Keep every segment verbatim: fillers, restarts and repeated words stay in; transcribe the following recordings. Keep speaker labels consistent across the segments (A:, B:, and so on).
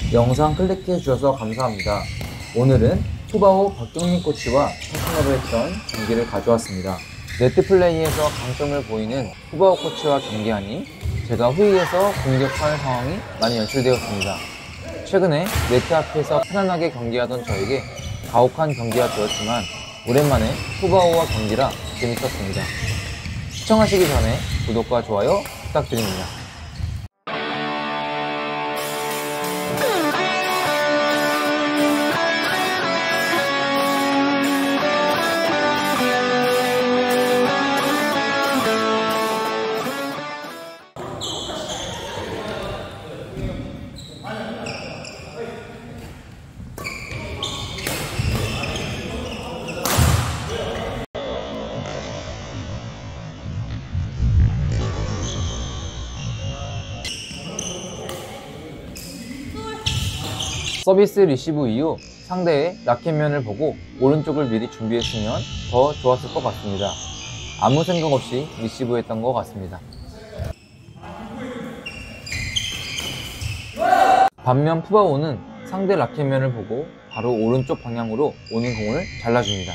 A: 영상 클릭해 주셔서 감사합니다. 오늘은 푸바오 박경민 코치와 패션업을 했던 경기를 가져왔습니다. 네트플레이에서 강점을 보이는 푸바오 코치와 경기하니 제가 후위에서 공격하는 상황이 많이 연출되었습니다. 최근에 네트 앞에서 편안하게 경기하던 저에게 가혹한 경기가 되었지만 오랜만에 푸바오와 경기라 재밌었습니다. 시청하시기 전에 구독과 좋아요 부탁드립니다. 서비스 리시브 이후 상대의 라켓면을 보고 오른쪽을 미리 준비했으면 더 좋았을 것 같습니다. 아무 생각 없이 리시브했던 것 같습니다. 반면 푸바오는 상대 라켓면을 보고 바로 오른쪽 방향으로 오는 공을 잘라줍니다.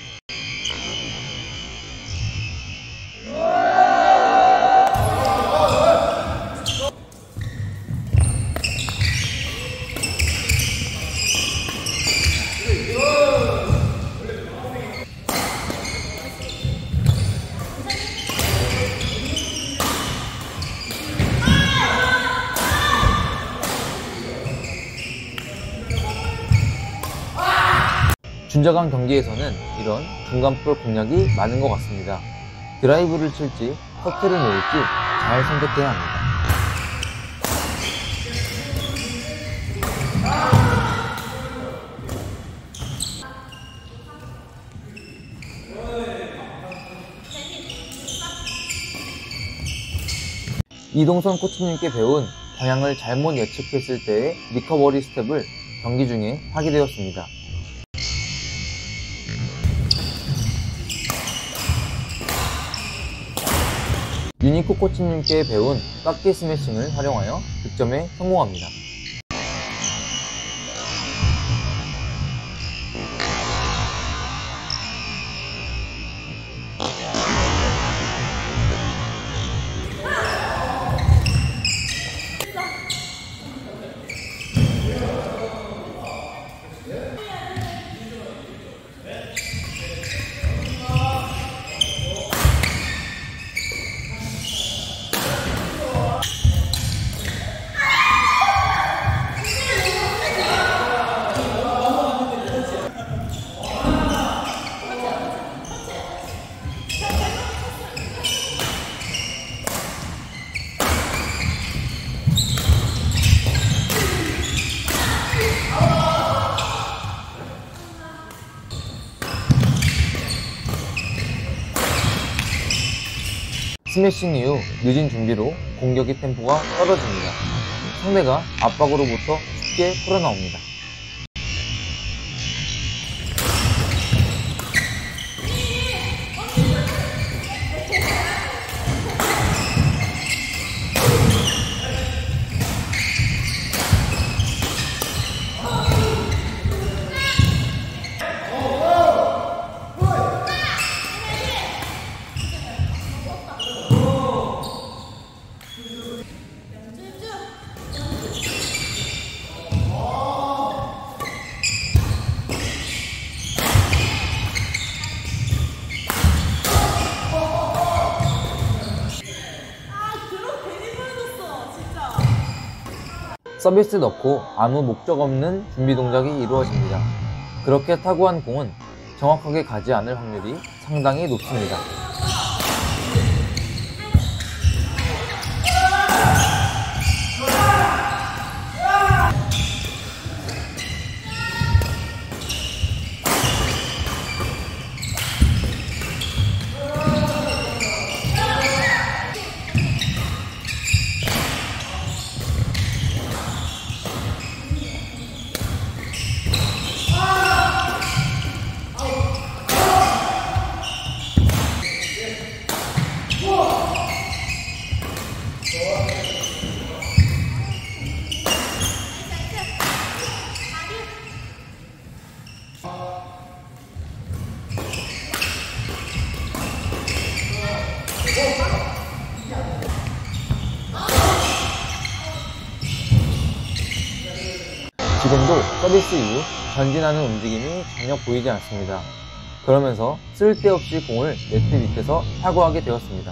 A: 준저강 경기에서는 이런 중간볼 공략이 많은 것 같습니다. 드라이브를 칠지 커트를 놓을지 잘 선택해야 합니다. 이동선 코치님께 배운 방향을 잘못 예측했을 때의 리커버리 스텝을 경기 중에 하게 되었습니다. 유니코 코치님께 배운 깎기 스매싱을 활용하여 득점에 성공합니다. 스매싱 이후 늦은 준비로 공격의 템포가 떨어집니다. 상대가 압박으로부터 쉽게 풀어나옵니다. 서비스 넣고 아무 목적 없는 준비 동작이 이루어집니다. 그렇게 타구한 공은 정확하게 가지 않을 확률이 상당히 높습니다. 지금도 서비스 이후 전진하는 움직임이 전혀 보이지 않습니다. 그러면서 쓸데없이 공을 네트 밑에서 타구하게 되었습니다.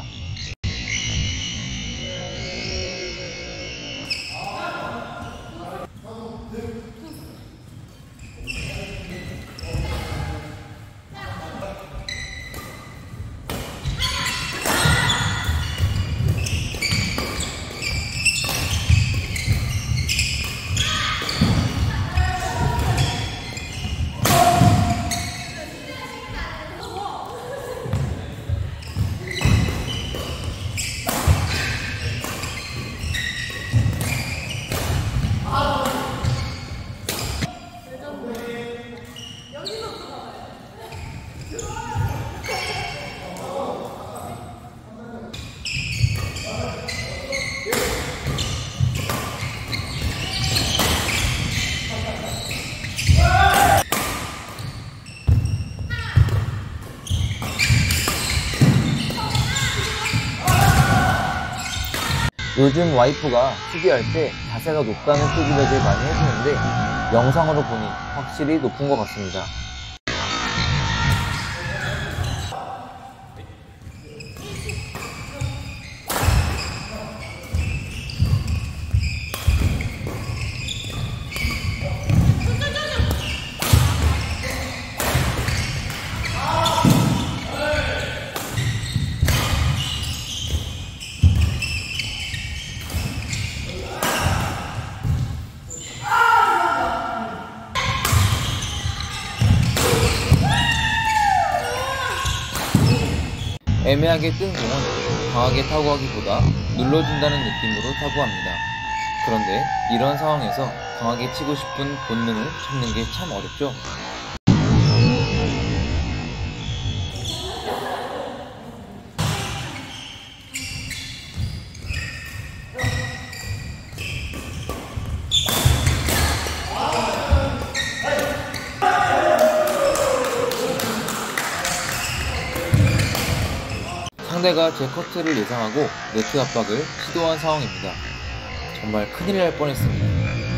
A: 요즘 와이프가 수비할 때 자세가 높다는 피드백을 많이 해주는데 영상으로 보니 확실히 높은 것 같습니다. 애매하게 뜬 공은 강하게 타구하기보다 눌러준다는 느낌으로 타구합니다. 그런데 이런 상황에서 강하게 치고 싶은 본능을 찾는 게 참 어렵죠? 상대가 제 커트를 예상하고 네트 압박을 시도한 상황입니다. 정말 큰일 날 뻔했습니다.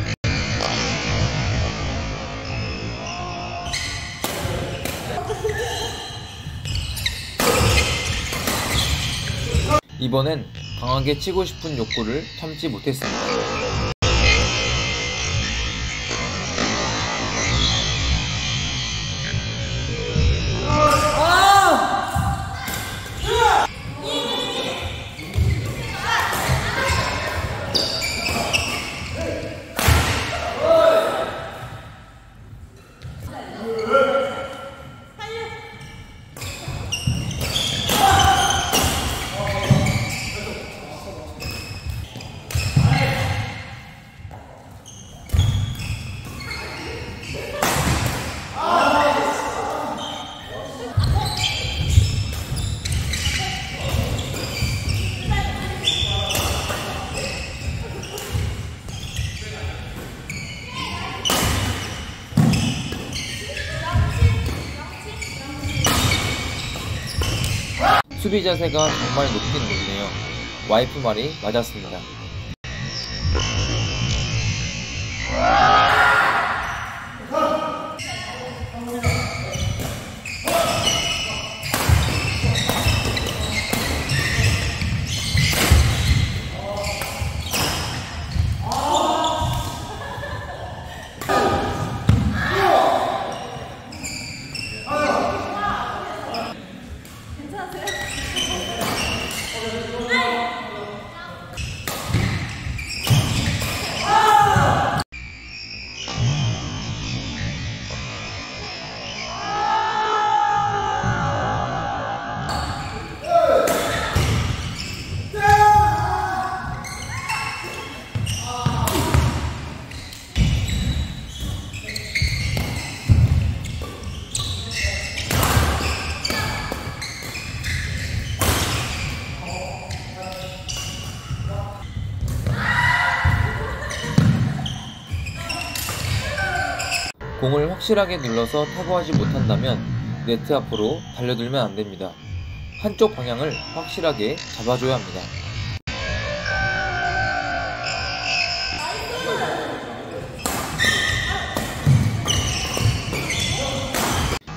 A: 이번엔 강하게 치고 싶은 욕구를 참지 못했습니다. 수비 자세가 정말 높긴 높네요. 와이프 말이 맞았습니다. 공을 확실하게 눌러서 타구하지 못한다면 네트 앞으로 달려들면 안됩니다. 한쪽 방향을 확실하게 잡아줘야 합니다.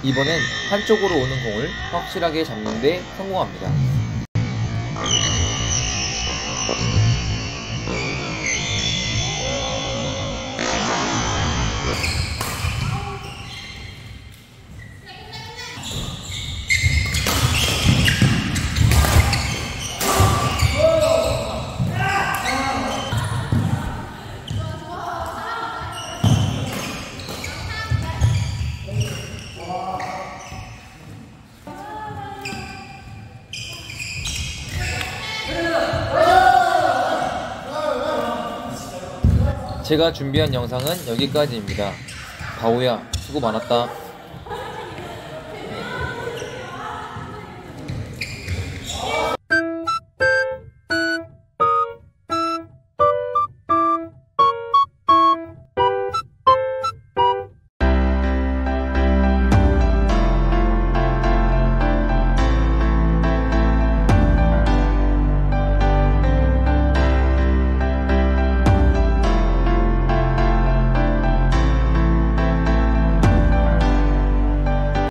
A: 이번엔 한쪽으로 오는 공을 확실하게 잡는 데 성공합니다. 제가 준비한 영상은 여기까지입니다. 바오야, 수고 많았다.